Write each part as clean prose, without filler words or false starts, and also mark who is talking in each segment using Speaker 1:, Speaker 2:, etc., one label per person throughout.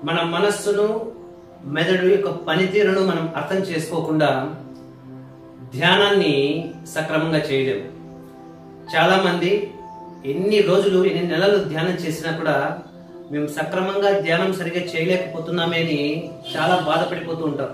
Speaker 1: మన మనస్సును మెదడు యొక్క పనితీరును మనం అర్థం చేసుకోకుండా ధ్యానాన్ని సక్రమంగా చేయలేము. చాలా మంది ఎన్ని రోజులు ఎన్ని నెలలు ధ్యానం చేసినా కూడా మేము సక్రమంగా ధ్యానం సరిగ్గా చేయలేకపోతున్నామే అని చాలా బాధపడిపోతూ ఉంటారు.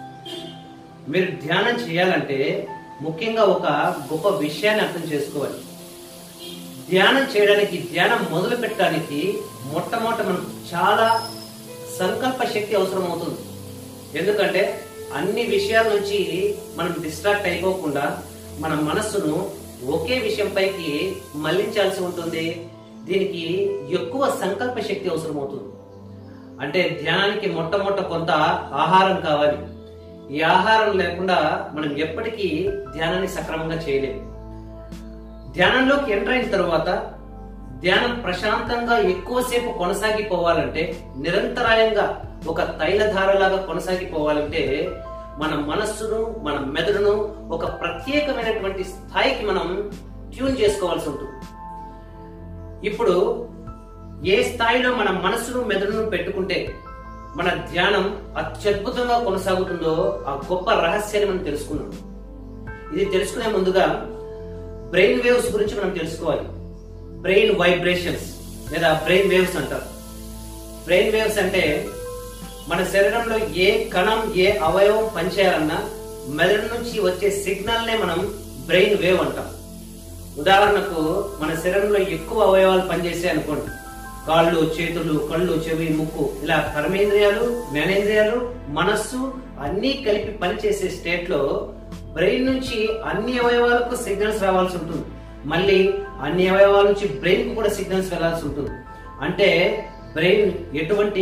Speaker 1: మీరు ధ్యానం చేయాలంటే ముఖ్యంగా ఒక గొప్ప విషయాన్ని అర్థం చేసుకోవాలి. ధ్యానం చేయడానికి, ధ్యానం మొదలు పెట్టడానికి మొట్టమొదట మనకు చాలా సంకల్ప శక్తి అవసరం అవుతుంది. ఎందుకంటే అన్ని విషయాల నుంచి మనం డిస్ట్రాక్ట్ అయిపోకుండా మన మనస్సును ఒకే విషయం పైకి మళ్లించాల్సి ఉంటుంది. దీనికి ఎక్కువ సంకల్ప శక్తి అవసరం అవుతుంది. అంటే ధ్యానానికి మొట్టమొదట కొంత ఆహారం కావాలి. ఈ ఆహారం లేకుండా మనం ఎప్పటికీ ధ్యానాన్ని సక్రమంగా చేయలేము. ధ్యానంలోకి ఎంటర్ అయిన తర్వాత ధ్యానం ప్రశాంతంగా ఎక్కువసేపు కొనసాగిపోవాలంటే, నిరంతరాయంగా ఒక తైలధారలాగా కొనసాగిపోవాలంటే మన మనస్సును, మన మెదడును ఒక ప్రత్యేకమైనటువంటి స్థాయికి మనం ట్యూన్ చేసుకోవాల్సి ఉంటుంది. ఇప్పుడు ఏ స్థాయిలో మన మనస్సును, మెదడును పెట్టుకుంటే మన ధ్యానం అత్యద్భుతంగా కొనసాగుతుందో ఆ గొప్ప రహస్యాన్ని మనం తెలుసుకున్నాం. ఇది తెలుసుకునే ముందుగా బ్రెయిన్ వేవ్స్ గురించి మనం తెలుసుకోవాలి. బ్రెయిన్ వైబ్రేషన్స్ లేదా బ్రెయిన్ వేవ్స్ అంటారు. బ్రెయిన్ వేవ్స్ అంటే మన శరీరంలో ఏ కణం, ఏ అవయవం పనిచేయాలన్నా మెదడు నుంచి వచ్చే సిగ్నల్ నే మనం బ్రెయిన్ వేవ్ అంటాం. ఉదాహరణకు మన శరీరంలో ఎక్కువ అవయవాలు పనిచేసాయి అనుకోండి, కాళ్ళు, చేతులు, కళ్ళు, చెవి, ముక్కు, ఇలా కర్మేంద్రియాలు, జ్ఞానేంద్రియాలు, మనస్సు అన్ని కలిపి పనిచేసే స్టేట్ లో బ్రెయిన్ నుంచి అన్ని అవయవాలకు సిగ్నల్స్ రావాల్సి ఉంటుంది. మళ్ళీ అన్ని అవయవాల నుంచి బ్రెయిన్ కు కూడా సిగ్నల్స్ వెళ్లాల్సి ఉంటుంది. అంటే బ్రెయిన్ ఎటువంటి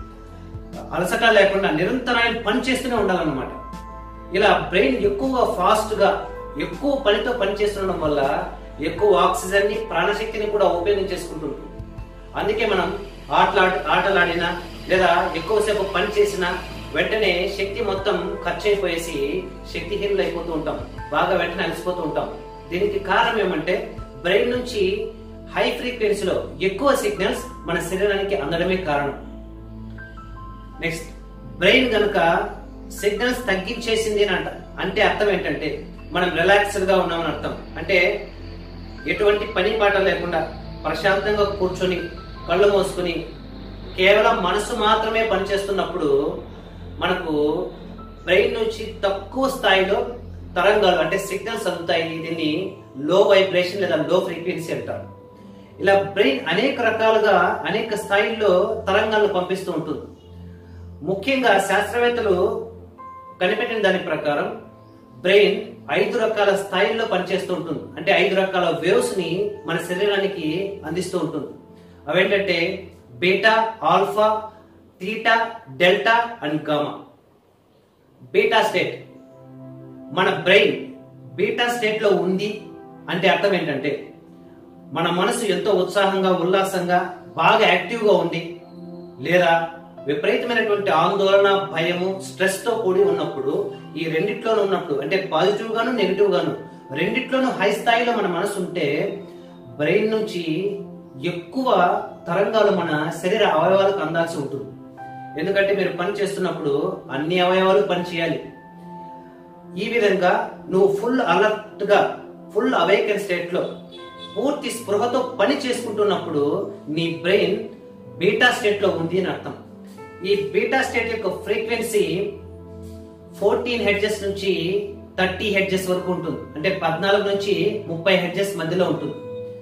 Speaker 1: అలసట లేకుండా నిరంతరాయం పని చేస్తూనే ఉండాలన్నమాట. ఇలా బ్రెయిన్ ఎక్కువ ఫాస్ట్ గా ఎక్కువ పనితో పనిచేస్తుండడం వల్ల ఎక్కువ ఆక్సిజన్ ని, ప్రాణశక్తిని కూడా ఉపయోగించేసుకుంటుంది. అందుకే మనం ఆటలాడినా లేదా ఎక్కువసేపు పని చేసినా వెంటనే శక్తి మొత్తం ఖర్చు అయిపోయేసి శక్తిహీనులు అయిపోతూ ఉంటాం, బాగా వెంటనే అలసిపోతూ ఉంటాం. దీనికి కారణం ఏమంటే బ్రెయిన్ నుంచి హై ఫ్రీక్వెన్సీలో ఎక్కువ సిగ్నల్స్ మన శరీరానికి అందడమే కారణం. నెక్స్ట్, బ్రెయిన్ గనుక సిగ్నల్స్ తగ్గించేసింది అంటే అర్థం ఏంటంటే మనం రిలాక్స్డ్ గా ఉన్నామని అర్థం. అంటే ఎటువంటి పని పాట లేకుండా ప్రశాంతంగా కూర్చొని కళ్ళు మూసుకుని కేవలం మనసు మాత్రమే పనిచేస్తున్నప్పుడు మనకు బ్రెయిన్ నుంచి తక్కువ స్థాయిలో తరంగాలు అంటే సిగ్నల్స్ అందుతాయి. దీన్ని లో వైబ్రేషన్ లేదా లో ఫ్రీక్వెన్సీ అంటారు. ఇలా బ్రెయిన్ అనేక రకాలుగా అనేక స్థాయిల్లో తరంగాలను పంపిస్తూ ఉంటుంది. ముఖ్యంగా శాస్త్రవేత్తలు కనిపెట్టిన దాని ప్రకారం బ్రెయిన్ 5 రకాల స్థాయిల్లో పనిచేస్తూ ఉంటుంది. అంటే 5 రకాల వేవ్స్ ని మన శరీరానికి అందిస్తూ ఉంటుంది. అవేంటంటే beta, alpha, theta, delta and gamma. Beta state, మన బ్రెయిన్ బీటా స్టేట్ లో ఉంది అంటే అర్థం ఏంటంటే మన మనసు ఎంతో ఉత్సాహంగా, ఉల్లాసంగా, బాగా యాక్టివ్ గా ఉంది, లేదా విపరీతమైనటువంటి ఆందోళన, భయము, స్ట్రెస్ తో కూడి ఉన్నప్పుడు, ఈ రెండిట్లోనూ ఉన్నప్పుడు అంటే పాజిటివ్ గాను నెగిటివ్ గాను రెండిట్లోనూ హై స్థాయిలో మన మనసు ఉంటే బ్రెయిన్ నుంచి ఎక్కువ తరంగాలు మన శరీర అవయవాలకు అందాల్సి ఉంటుంది. ఎందుకంటే మీరు పని చేస్తున్నప్పుడు అన్ని అవయవాలు పని చేయాలి. ఈ విధంగా నువ్వు ఫుల్ అలర్ట్ గా, ఫుల్ అవేకెన్ స్టేట్ లో పూర్తి స్పృహతో పని చేసుకుంటున్నప్పుడు నీ బ్రెయిన్ బీటా స్టేట్ లో ఉంది అని అర్థం. ఈ బీటా స్టేట్ యొక్క ఫ్రీక్వెన్సీ 14 హెర్ట్జ్ నుంచి 30 హెర్ట్జ్ వరకు ఉంటుంది. అంటే 14 నుంచి 30 హెర్ట్జ్ మధ్యలో ఉంటుంది.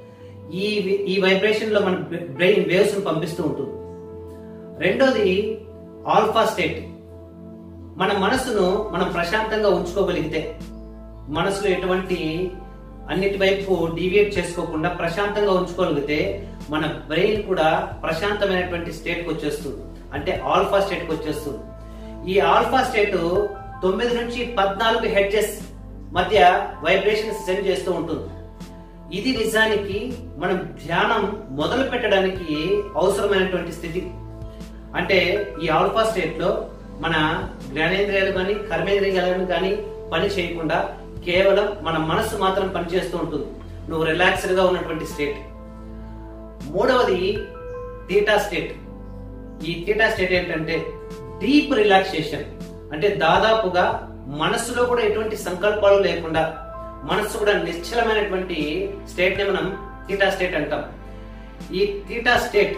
Speaker 1: ఈ వైబ్రేషన్ లో మన బ్రెయిన్ వేవ్స్ పంపిస్తూ ఉంటుంది. రెండోది ఆల్ఫా స్టేట్. మన మనసును మనం ప్రశాంతంగా ఉంచుకోగలిగితే, మనసులో ఎటువంటి అన్నిటి వైపు డీవియేట్ చేసుకోకుండా ప్రశాంతంగా ఉంచుకోగలిగితే మన బ్రెయిన్ కూడా ప్రశాంతమైనటువంటి స్టేట్ కి వచ్చేస్తుంది. అంటే ఆల్ఫా స్టేట్ కి వచ్చేస్తుంది. ఈ ఆల్ఫా స్టేట్ 9 నుంచి 14 హెర్ట్జ్ మధ్య వైబ్రేషన్ సెండ్ చేస్తూ ఉంటుంది. ఇది నిజానికి మనం ధ్యానం మొదలు పెట్టడానికి అవసరమైనటువంటి స్థితి. అంటే ఈ ఆల్ఫా స్టేట్ లో మన జ్ఞానేంద్రియాలు కానీ, కర్మేంద్రియాలను కానీ పని చేయకుండా కేవలం మన మనస్సు మాత్రం పనిచేస్తూ ఉంటుంది. నువ్వు రిలాక్స్డ్ గా ఉన్నటువంటి స్టేట్. మూడవది థీటా స్టేట్. ఈ థీటా స్టేట్ ఏంటంటే డీప్ రిలాక్సేషన్. అంటే దాదాపుగా మనస్సులో కూడా ఎటువంటి సంకల్పాలు లేకుండా మనస్సు కూడా నిశ్చలమైనటువంటి స్టేట్ ని మనం థీటా స్టేట్ అంటాం. ఈ థీటా స్టేట్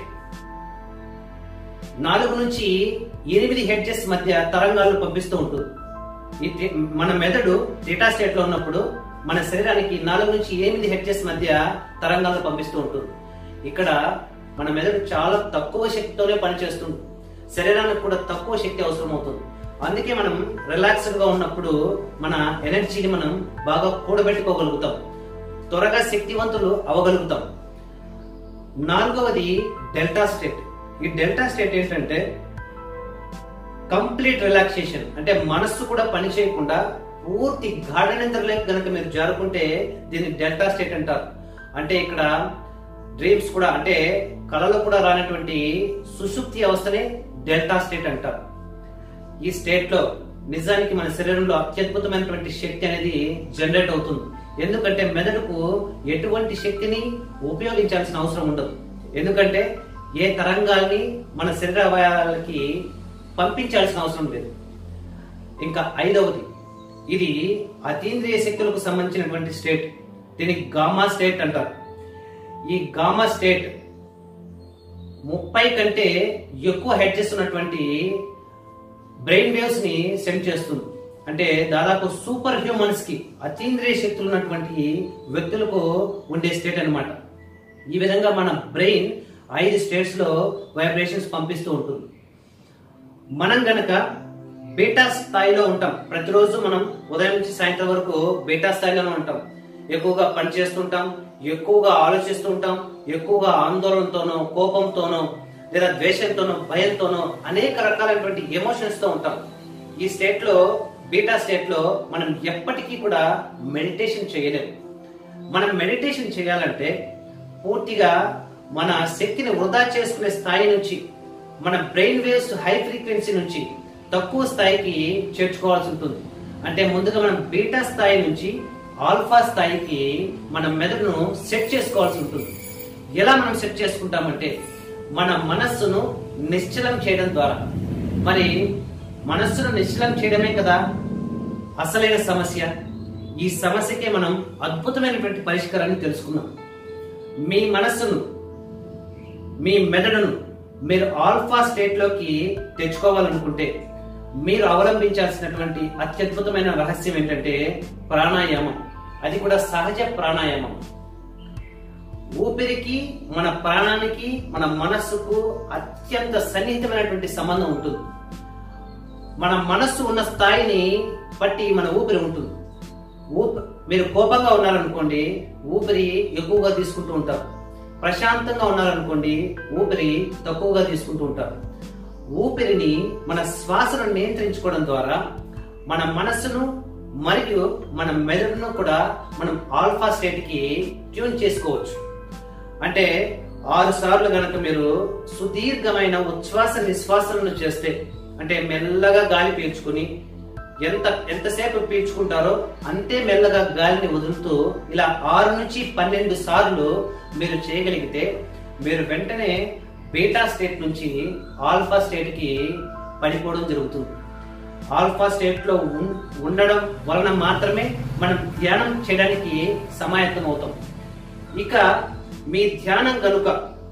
Speaker 1: 4 నుంచి 8 హెర్ట్జ్ మధ్య తరంగాలను పంపిస్తూ ఉంటుంది. మన మెదడు థీటా స్టేట్ లో ఉన్నప్పుడు మన శరీరానికి 4 నుంచి 8 హెర్ట్జ్ మధ్య తరంగాలను పంపిస్తూ ఉంటుంది. ఇక్కడ మన మెదడు చాలా తక్కువ శక్తితోనే పనిచేస్తుంది. శరీరానికి కూడా తక్కువ శక్తి అవసరం అవుతుంది. అందుకే మనం రిలాక్స్డ్ గా ఉన్నప్పుడు మన ఎనర్జీని మనం బాగా కూడబెట్టుకోగలుగుతాం, త్వరగా శక్తివంతులు అవ్వగలుగుతాం. 4వది డెల్టా స్టేట్. ఈ డెల్టా స్టేట్ ఏంటంటే కంప్లీట్ రిలాక్సేషన్. అంటే మనస్సు కూడా పని చేయకుండా పూర్తి గాఢ నిద్రలోకి గనక మీరు జారుకుంటే దీన్ని డెల్టా స్టేట్ అంటారు. అంటే ఇక్కడ డ్రీమ్స్ కూడా, అంటే కళలో కూడా రానటువంటి సుషుప్తి అవస్థనే డెల్టా స్టేట్ అంటారు. ఈ స్టేట్ లో నిజానికి మన శరీరంలో అత్యద్భుతమైనటువంటి శక్తి అనేది జనరేట్ అవుతుంది. ఎందుకంటే మెదడుకు ఎటువంటి శక్తిని ఉపయోగించాల్సిన అవసరం ఉండదు. ఎందుకంటే ఏ తరంగాల్ని మన శరీర అవయవాలకి పంపించాల్సిన అవసరం లేదు. ఇంకా 5వది, ఇది అతీంద్రియ శక్తులకు సంబంధించినటువంటి స్టేట్. దీనికి గామా స్టేట్ అంటారు. ఈ గామా స్టేట్ 30 కంటే ఎక్కువ హెర్ట్జ్ ఉన్నటువంటి బ్రెయిన్ వేవ్స్ ని సెండ్ చేస్తుంది. అంటే దాదాపు సూపర్ హ్యూమన్స్ కి, అతీంద్రియ శక్తులు ఉన్నటువంటి వ్యక్తులకు ఉండే స్టేట్ అన్నమాట. ఈ విధంగా మన బ్రెయిన్ 5 స్టేట్స్ లో వైబ్రేషన్స్ పంపిస్తూ ఉంటుంది. మనం గనక బీటా స్థాయిలో ఉంటాం. ప్రతిరోజు మనం ఉదయం నుంచి సాయంత్రం వరకు బీటా స్థాయిలోనే ఉంటాం. ఎక్కువగా పని చేస్తుంటాం, ఎక్కువగా ఆలోచిస్తూ ఉంటాం, ఎక్కువగా ఆందోళనతోనో, కోపంతోనో, లేదా ద్వేషంతోనో, భయంతోనో అనేక రకాలైనటువంటి ఎమోషన్స్ తో ఉంటాం. ఈ స్టేట్ లో, బీటా స్టేట్ లో మనం ఎప్పటికీ కూడా మెడిటేషన్ చేయలేము. మనం మెడిటేషన్ చేయాలంటే పూర్తిగా మన శక్తిని వృధా చేసుకునే స్థాయి నుంచి, మన బ్రెయిన్ వేవ్స్ హై ఫ్రీక్వెన్సీ నుంచి తక్కువ స్థాయికి చేర్చుకోవాల్సి ఉంటుంది. అంటే ముందుగా మనం బీటా స్థాయి నుంచి ఆల్ఫా స్థాయికి మన మెదడును సెట్ చేసుకోవాల్సి ఉంటుంది. ఎలా మనం సెట్ చేసుకుంటామంటే మన మనస్సును నిశ్చలం చేయడం ద్వారా. మరి మనస్సును నిశ్చలం చేయడమే కదా అసలైన సమస్య. ఈ సమస్యకే మనం అద్భుతమైనటువంటి పరిష్కారాన్ని తెలుసుకున్నాం. మీ మనస్సును, మీ మెదడును మీరు ఆల్ఫా స్టేట్ లోకి తెచ్చుకోవాలనుకుంటే మీరు అవలంబించాల్సినటువంటి అత్యద్భుతమైన రహస్యం ఏంటంటే ప్రాణాయామం. అది కూడా సహజ ప్రాణాయామం. ఊపిరికి, మన ప్రాణానికి, మన మనస్సుకు అత్యంత సన్నిహితమైనటువంటి సంబంధం ఉంటుంది. మన మనస్సు ఉన్న స్థాయిని బట్టి మన ఊపిరి ఉంటుంది. మీరు కోపంగా ఉన్నారనుకోండి, ఊపిరి ఎక్కువగా తీసుకుంటూ ఉంటారు. ప్రశాంతంగా ఉన్నారనుకోండి, ఊపిరి తక్కువగా తీసుకుంటూ ఉంటారు. ఊపిరిని, మన శ్వాసను నియంత్రించుకోవడం ద్వారా మన మనస్సును మరియు మన మెదడును కూడా మనం ఆల్ఫా స్టేట్ కి ట్యూన్ చేసుకోవచ్చు. అంటే 6 సార్లు గనక మీరు సుదీర్ఘమైన ఉచ్ఛ్వాస నిశ్వాసలను చేస్తే, అంటే మెల్లగా గాలి పీల్చుకుని ఎంతసేపు పీల్చుకుంటారో అంతే మెల్లగా గాలిని వదులుతూ ఇలా 6 నుంచి 12 సార్లు మీరు చేయగలిగితే మీరు వెంటనే బీటా స్టేట్ నుంచి ఆల్ఫా స్టేట్ కి పడిపోవడం జరుగుతుంది. ఆల్ఫా స్టేట్ లో ఉండడం వలన మాత్రమే మనం ధ్యానం చేయడానికి సమాయత్తం అవుతాం. ఇక మీ ధ్యానం కనుక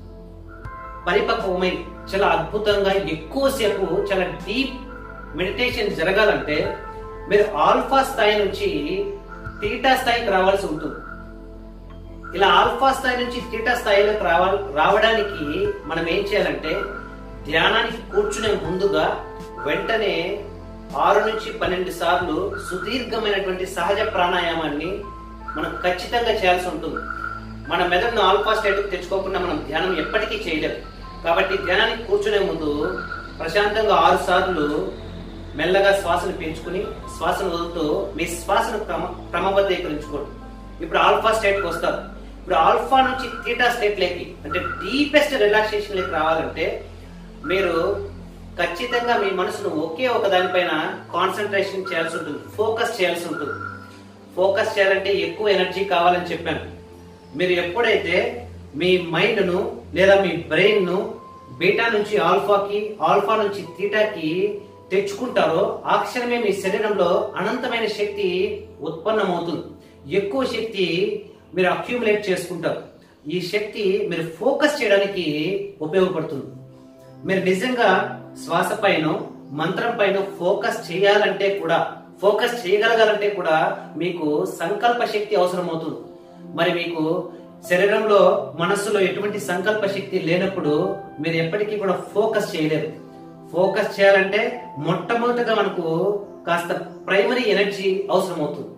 Speaker 1: పరిపక్వమై చాలా అద్భుతంగా ఎక్కువసేపు చాలా డీప్ మెడిటేషన్ జరగాలంటే మీరు ఆల్ఫా స్థాయి నుంచి థీటా స్థాయికి రావాల్సి ఉంటుంది. ఇలా ఆల్ఫా స్థాయి నుంచి థీటా స్థాయిలోకి రావడానికి మనం ఏం చేయాలంటే ధ్యానానికి కూర్చునే ముందుగా వెంటనే 6 నుంచి 12 సార్లు సుదీర్ఘమైనటువంటి సహజ ప్రాణాయామాన్ని మనం ఖచ్చితంగా చేయాల్సి ఉంటుంది. మన మెదడును ఆల్ఫా స్టేట్కి తెచ్చుకోకుండా మనం ధ్యానం ఎప్పటికీ చేయలేము. కాబట్టి ధ్యానానికి కూర్చునే ముందు ప్రశాంతంగా 6 సార్లు మెల్లగా శ్వాసను పీల్చుకుని శ్వాసను వదులుతూ మీ శ్వాసను క్రమబద్ధీకరించుకోండి. ఇప్పుడు ఆల్ఫా స్టేట్కి వస్తారు. ఇప్పుడు ఆల్ఫా నుంచి థీటా స్టేట్ లేకి, అంటే డీపెస్ట్ రిలాక్సేషన్ లేకి రావాలంటే మీరు ఖచ్చితంగా మీ మనసును ఒకే ఒక దానిపైన కాన్సన్ట్రేషన్ చేయాల్సి ఉంటుంది, ఫోకస్ చేయాల్సి ఉంటుంది. ఫోకస్ చేయాలంటే ఎక్కువ ఎనర్జీ కావాలని చెప్పాను. మీరు ఎప్పుడైతే మీ మైండ్ను లేదా మీ బ్రెయిన్ను బీటా నుంచి ఆల్ఫాకి, ఆల్ఫా నుంచి తీటాకి తెచ్చుకుంటారో ఆ క్షణమే మీ శరీరంలో అనంతమైన శక్తి ఉత్పన్నమవుతుంది. ఎక్కువ శక్తి మీరు అక్యూములేట్ చేసుకుంటారు. ఈ శక్తి మీరు ఫోకస్ చేయడానికి ఉపయోగపడుతుంది. మీరు నిజంగా శ్వాస పైన, మంత్రం పైన ఫోకస్ చేయాలంటే కూడా, ఫోకస్ చేయగలగాలంటే కూడా మీకు సంకల్ప శక్తి అవసరం అవుతుంది. మరి మీకు శరీరంలో, మనస్సులో ఎటువంటి సంకల్ప శక్తి లేనప్పుడు మీరు ఎప్పటికీ కూడా ఫోకస్ చేయలేరు. ఫోకస్ చేయాలంటే మొట్టమొదటిగా మనకు కాస్త ప్రైమరీ ఎనర్జీ అవసరం అవుతుంది.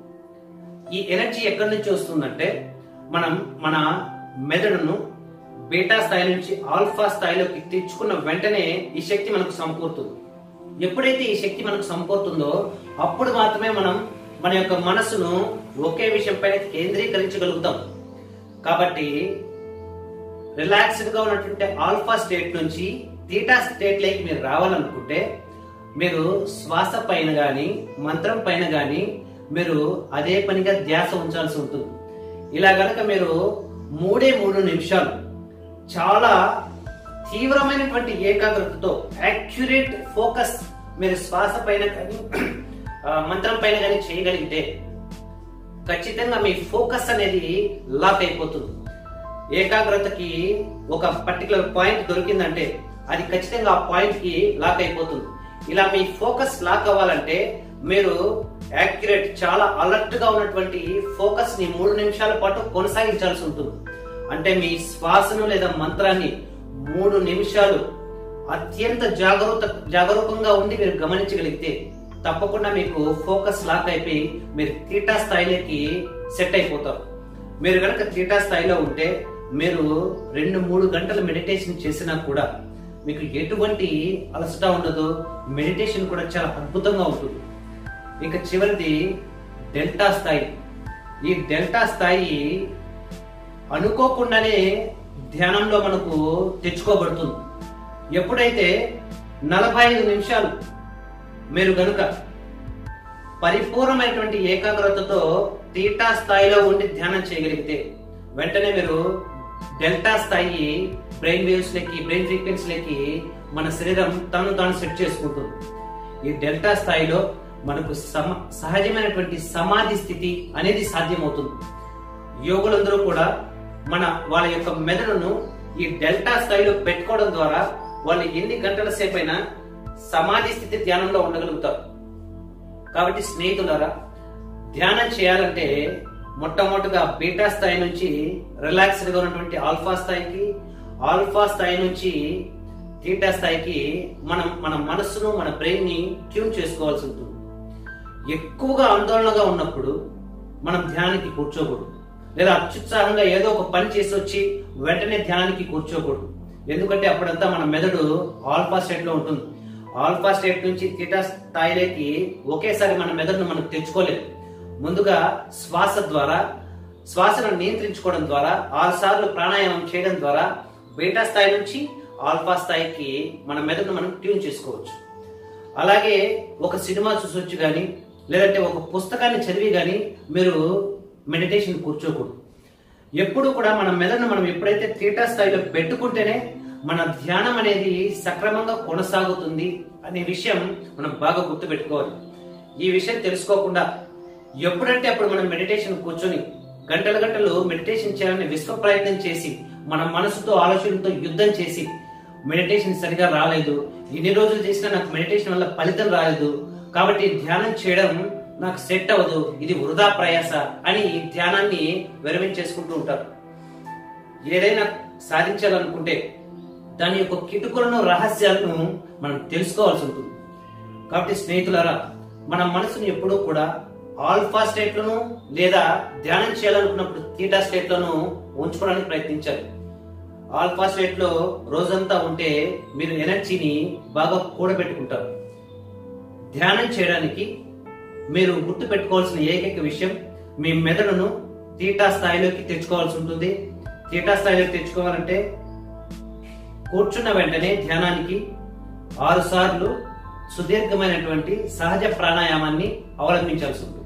Speaker 1: ఈ ఎనర్జీ ఎక్కడి నుంచి వస్తుందంటే మనం మన మెదడును బీటా స్థాయి నుంచి ఆల్ఫా స్థాయిలోకి తెచ్చుకున్న వెంటనే ఈ శక్తి మనకు సమకూరుతుంది. ఎప్పుడైతే ఈ శక్తి మనకు సమకూరుతుందో అప్పుడు మాత్రమే మనం మన యొక్క మనస్సును ఒకే విషయం పైన కేంద్రీకరించగలుగుతాం. కాబట్టి రిలాక్స్డ్ గా ఉన్నటువంటి ఆల్ఫా స్టేట్ నుంచి తీటా స్టేట్ లోకి మీరు రావాలనుకుంటే మీరు శ్వాస పైన గాని, మంత్రం పైన గాని మీరు అదే పనిగా ధ్యాస ఉంచాల్సి ఉంటుంది. ఇలా గనక మీరు 3 నిమిషాలు చాలా తీవ్రమైనటువంటి ఏకాగ్రతతో యాక్యురేట్ ఫోకస్ మీరు శ్వాస పైన కానీ, మంత్రం పైన కానీ చేయగలిగితే ఖచ్చితంగా మీ ఫోకస్ అనేది లాక్ అయిపోతుంది. ఏకాగ్రతకి ఒక పర్టికులర్ పాయింట్ దొరికిందంటే అది ఖచ్చితంగా ఆ పాయింట్ కి లాక్ అయిపోతుంది. ఇలా మీ ఫోకస్ లాక్ అవ్వాలంటే మీరు యాక్యురేట్, చాలా అలర్ట్ గా ఉన్నటువంటి ఫోకస్ ని 3 నిమిషాల పాటు కొనసాగించాల్సి ఉంటుంది. అంటే మీ శ్వాసను లేదా మంత్రాన్ని 3 నిమిషాలు అత్యంత జాగరూకంగా ఉండి మీరు గమనించగలిగితే తప్పకుండా మీకు ఫోకస్ లాక్ అయిపోయి మీరు తీటా స్థాయిలోకి సెట్ అయిపోతారు. మీరు కనుక తీటా స్థాయిలో ఉంటే మీరు 2-3 గంటలు మెడిటేషన్ చేసినా కూడా మీకు ఎటువంటి అలసట ఉండదు. మెడిటేషన్ కూడా చాలా అద్భుతంగా ఉంటుంది. ఇక చివరిది డెల్టా స్థాయి. ఈ డెల్టా స్థాయి అనుకోకుండానే ధ్యానంలో మనకు తెచ్చుకోబడుతుంది. ఎప్పుడైతే 45 నిమిషాలు మీరు గనుక పరిపూర్ణమైనటువంటి ఏకాగ్రతతో తీటా స్థాయిలో ఉండి ధ్యానం చేయగలిగితే వెంటనే మీరు డెల్టా స్థాయి బ్రెయిన్ వేవ్స్ లకి, బ్రెయిన్ ఫ్రీక్వెన్సీలకి మన శరీరం తను తాను సెట్ చేసుకుంటుంది. ఈ డెల్టా స్థాయిలో మనకు సహజమైనటువంటి సమాధి స్థితి అనేది సాధ్యమవుతుంది. యోగులందరూ కూడా వాళ్ళ యొక్క మెదడును ఈ డెల్టా స్థాయిలో పెట్టుకోవడం ద్వారా వాళ్ళు ఎన్ని గంటల సేపు అయినా సమాధి స్థితి ధ్యానంలో ఉండగలుగుతారు. కాబట్టి స్నేహితులారా, ధ్యానం చేయాలంటే మొట్టమొదటిగా బీటా స్థాయి నుంచి రిలాక్స్డ్ గా ఉన్నటువంటి ఆల్ఫా స్థాయికి, ఆల్ఫా స్థాయి నుంచి తీటా స్థాయికి మన మనస్సును, మన బ్రెయిన్ ని ట్యూన్ చేసుకోవాల్సి ఉంటుంది. ఎక్కువగా ఆందోళనగా ఉన్నప్పుడు మనం ధ్యానానికి కూర్చోకూడదు. లేదా అత్యుత్సాహంగా ఏదో ఒక పని చేసి వచ్చి వెంటనే ధ్యానానికి కూర్చోకూడదు. ఎందుకంటే అప్పుడంతా మన మెదడు ఆల్ఫా స్టేట్ లో ఉంటుంది. ఆల్ఫా స్టేట్ నుంచి తీటా స్థాయిలోకి ఒకేసారి మన మెదడును మనం తెచ్చుకోలేదు. ముందుగా శ్వాస ద్వారా, శ్వాసను నియంత్రించుకోవడం ద్వారా 6 సార్లు ప్రాణాయామం చేయడం ద్వారా బీటా స్థాయి నుంచి ఆల్ఫా స్థాయికి మన మెదడును మనం ట్యూన్ చేసుకోవచ్చు. అలాగే ఒక సినిమా చూసొచ్చు కానీ, లేదంటే ఒక పుస్తకాన్ని చదివి కానీ మీరు మెడిటేషన్ కూర్చోకూడదు. ఎప్పుడు కూడా మన మెదడును మనం ఎప్పుడైతే తీటా స్థాయిలో పెట్టుకుంటేనే మన ధ్యానం అనేది సక్రమంగా కొనసాగుతుంది అనే విషయం మనం బాగా గుర్తుపెట్టుకోవాలి. ఈ విషయం తెలుసుకోకుండా ఎప్పుడంటే అప్పుడు మనం మెడిటేషన్ కూర్చొని గంటలు మెడిటేషన్ చేయాలని విశ్వ ప్రయత్నం చేసి మన మనసుతో, ఆలోచనతో యుద్ధం చేసి మెడిటేషన్ సరిగా రాలేదు, ఇన్ని రోజులు చేసినా నాకు మెడిటేషన్ వల్ల ఫలితం రాలేదు, కాబట్టి ధ్యానం చేయడం నాకు సెట్ అవ్వదు, ఇది వృధా ప్రయాస అని ధ్యానాన్ని విరమించేసుకుంటూ ఉంటారు. ఏదైనా సాధించాలనుకుంటే దాని యొక్క కిటుకులను, రహస్యాలను మనం తెలుసుకోవాల్సి ఉంటుంది. కాబట్టి స్నేహితులారా, మన మనసును ఎప్పుడూ కూడా ఆల్ఫా స్టేట్ లోను లేదా ధ్యానం చేయాలనుకున్నప్పుడు తీటా స్టేట్ లోను ఉంచుకోవడానికి ప్రయత్నించాలి. ఆల్ఫా స్టేట్ లో రోజంతా ఉంటే మీరు ఎనర్జీని బాగా కూడబెట్టుకుంటారు. ధ్యానం చేయడానికి మీరు గుర్తు పెట్టుకోవాల్సిన ఏకైక విషయం, మీ మెదడును తీటా స్థాయిలోకి తెచ్చుకోవాల్సి ఉంటుంది. తీటా స్థాయిలోకి తెచ్చుకోవాలంటే కూర్చున్న వెంటనే ధ్యానానికి 6 సార్లు సుదీర్ఘమైనటువంటి సహజ ప్రాణాయామాన్ని అవలంబించాల్సి ఉంటుంది.